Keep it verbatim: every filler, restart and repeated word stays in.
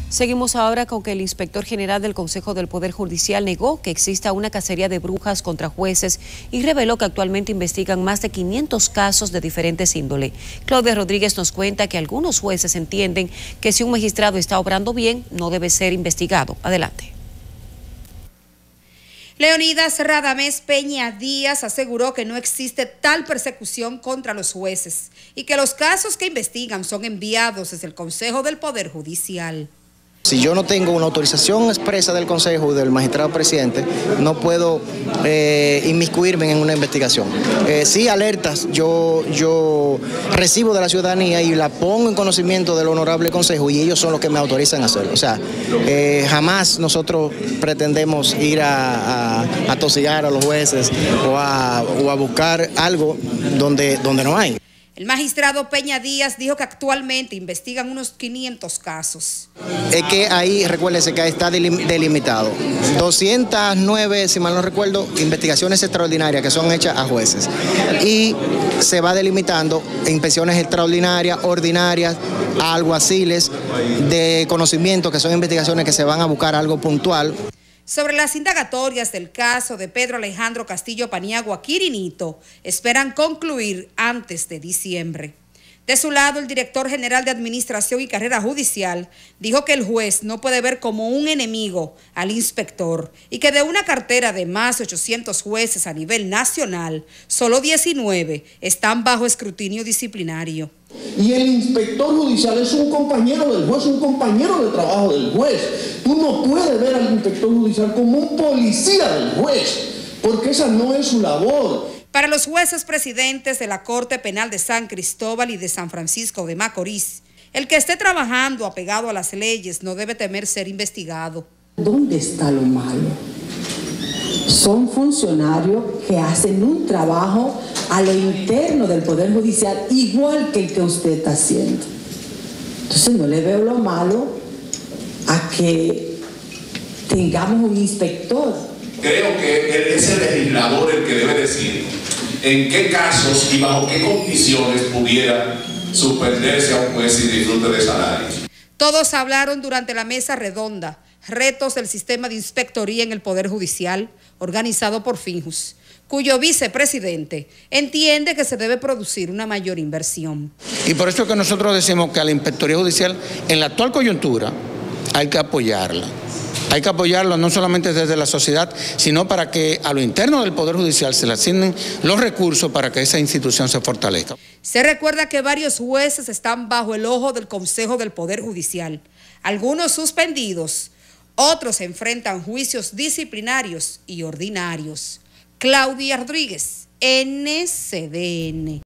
Seguimos ahora con que el inspector general del Consejo del Poder Judicial negó que exista una cacería de brujas contra jueces y reveló que actualmente investigan más de quinientos casos de diferentes índole. Claudia Rodríguez nos cuenta que algunos jueces entienden que si un magistrado está obrando bien, no debe ser investigado. Adelante. Leonidas Radamés Peña Díaz aseguró que no existe tal persecución contra los jueces y que los casos que investigan son enviados desde el Consejo del Poder Judicial. Si yo no tengo una autorización expresa del Consejo y del magistrado presidente, no puedo eh, inmiscuirme en una investigación. Eh, sí, alertas yo, yo recibo de la ciudadanía y la pongo en conocimiento del honorable Consejo y ellos son los que me autorizan a hacerlo. O sea, eh, jamás nosotros pretendemos ir a, a, a tosigar a los jueces o a, o a buscar algo donde, donde no hay. El magistrado Peña Díaz dijo que actualmente investigan unos quinientos casos. Es que ahí, recuérdese que está delimitado. doscientas nueve, si mal no recuerdo, investigaciones extraordinarias que son hechas a jueces. Y se va delimitando inspecciones extraordinarias, ordinarias, a alguaciles, de conocimiento, que son investigaciones que se van a buscar algo puntual. Sobre las indagatorias del caso de Pedro Alejandro Castillo Paniagua Quirinito, esperan concluir antes de diciembre. De su lado, el director general de Administración y Carrera Judicial dijo que el juez no puede ver como un enemigo al inspector y que de una cartera de más de ochocientos jueces a nivel nacional, solo diecinueve están bajo escrutinio disciplinario. Y el inspector judicial es un compañero del juez, un compañero de trabajo del juez. Tú no puedes ver al inspector judicial como un policía del juez, porque esa no es su labor. Para los jueces presidentes de la Corte Penal de San Cristóbal y de San Francisco de Macorís, el que esté trabajando apegado a las leyes no debe temer ser investigado. ¿Dónde está lo malo? Son funcionarios que hacen un trabajo a lo interno del Poder Judicial igual que el que usted está haciendo. Entonces no le veo lo malo a que tengamos un inspector. Creo que es el legislador el que debe decir en qué casos y bajo qué condiciones pudiera suspenderse a un juez y disfrute de salario. Todos hablaron durante la mesa redonda, retos del sistema de inspectoría en el Poder Judicial, organizado por Finjus, cuyo vicepresidente entiende que se debe producir una mayor inversión. Y por eso que nosotros decimos que a la Inspectoría Judicial, en la actual coyuntura, hay que apoyarla. Hay que apoyarlo no solamente desde la sociedad, sino para que a lo interno del Poder Judicial se le asignen los recursos para que esa institución se fortalezca. Se recuerda que varios jueces están bajo el ojo del Consejo del Poder Judicial, algunos suspendidos, otros enfrentan juicios disciplinarios y ordinarios. Claudia Rodríguez, N C D N.